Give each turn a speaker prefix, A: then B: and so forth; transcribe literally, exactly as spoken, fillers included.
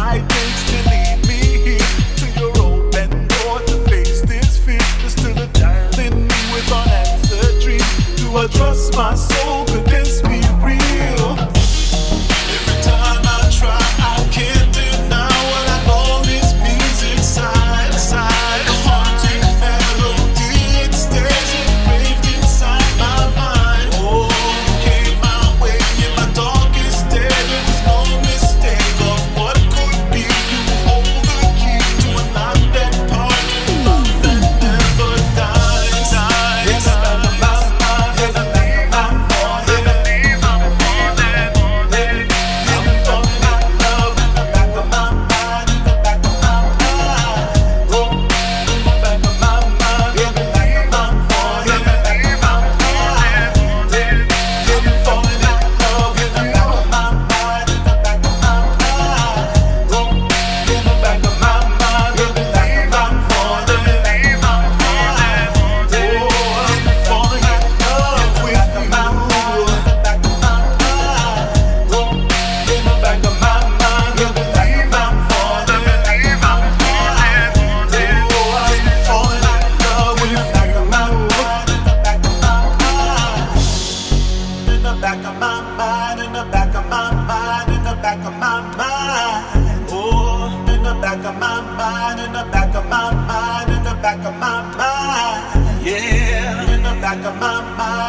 A: it takes to lead me here to your open door to face this fear. There's still a child in me with unanswered dreams. Do I trust my soul? Could this be real? Every time I try, I can't deny what I know this means inside, inside. A haunting melody, it stays engraved inside my mind. Oh, you came my way in my darkest day. There was no mistake of what could be. You hold the key to unlock that part of love that never dies. Yes, I'm about my head, I'm leaving my heart, I'm leaving my heart, I'm falling out of love in the back of my mind, in the back of my mind. Oh, in the back of my mind, in the back of my heart, in the back of my mind. I'm falling out of love in the back of my mind, in the back of my mind. Oh, in the back of my mind, in the back of my heart, in the back of my mind. Oh, I'm falling out of love with you. In the back of my mind. Oh, in the back of my mind, in the back of my heart, in the back of my mind. Oh, I'm falling out of love with you. In the back of my mind, in the back of my mind. In the back of my mind, in the back of my mind, in the back of my mind. Oh, in the back of my mind, in the back of my mind, in the back of my mind. Yeah, in the back of my mind.